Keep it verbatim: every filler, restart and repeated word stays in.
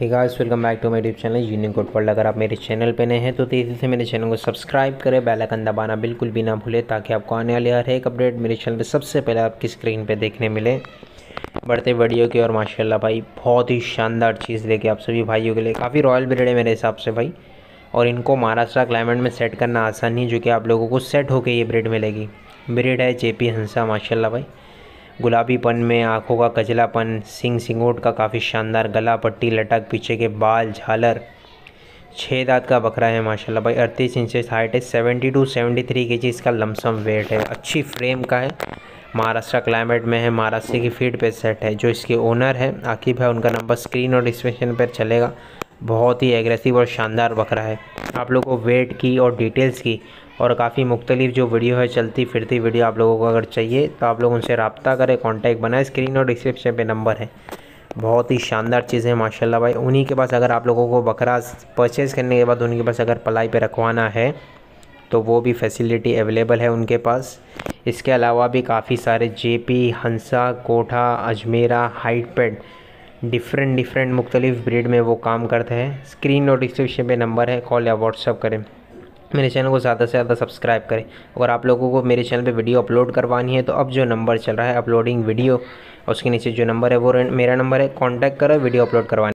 Hey guys, welcome back to my YouTube channel unique code world. अगर आप मेरे channel पे नए हैं तो तेज़ी से मेरे चैनल को सब्सक्राइब करें, बेल आइकन दबाना बिल्कुल भी ना भूलें ताकि आपको आने वाले हर एक अपडेट मेरे चैनल पे सबसे पहले आपकी स्क्रीन पे देखने मिले। बढ़ते वीडियो की और माशाल्लाह भाई बहुत ही शानदार चीज़ लेके आप सभी भाइयों के लिए काफ़ी रॉयल ब्रीड है मेरे हिसाब से भाई। और इनको महाराष्ट्र क्लाइमेट में सेट करना आसान नहीं, जो कि आप लोगों को सेट होकर ये ब्रीड मिलेगी। ब्रीड है जेपी हंसा माशाल्लाह भाई। गुलाबीपन में, आँखों का कजलापन, सिंग सिंगोट का काफ़ी शानदार, गला पट्टी लटक, पीछे के बाल झालर, छः दांत का बकरा है माशाल्लाह भाई। अड़तीस इंचेस हाइट है, seventy two seventy three K G इसका लमसम वेट है। अच्छी फ्रेम का है, महाराष्ट्र क्लाइमेट में है, महाराष्ट्र की फीड पे सेट है। जो इसके ओनर है आकिब है, उनका नंबर स्क्रीन और डिस्क्रिप्शन पर चलेगा। बहुत ही एग्रेसिव और शानदार बकरा है। आप लोगों को वेट की और डिटेल्स की और काफ़ी मुख्तलिफ जो वीडियो है, चलती फिरती वीडियो आप लोगों को अगर चाहिए तो आप लोग उनसे रब्ता करें, कांटेक्ट बनाएं। स्क्रीन और डिस्क्रिप्शन पे नंबर है। बहुत ही शानदार चीज़ है माशाल्लाह भाई। उन्हीं के पास अगर आप लोगों को बकरा परचेज़ करने के बाद उनके पास अगर पलाई पे रखवाना है तो वो भी फैसिलिटी अवेलेबल है उनके पास। इसके अलावा भी काफ़ी सारे जेपी, हंसा, कोठा, अजमेरा, हाइट पेड, डिफरेंट डिफरेंट मुख्तलिफ ब्रीड में वो काम करते हैं। स्क्रीन और डिस्क्रिप्शन पे नंबर है, कॉल या व्हाट्सअप करें। मेरे चैनल को ज़्यादा से ज़्यादा सब्सक्राइब करें। अगर आप लोगों को मेरे चैनल पे वीडियो अपलोड करवानी है तो अब जो नंबर चल रहा है अपलोडिंग वीडियो, और उसके नीचे जो नंबर है वो मेरा नंबर है, कांटेक्ट करो वीडियो अपलोड करवाने।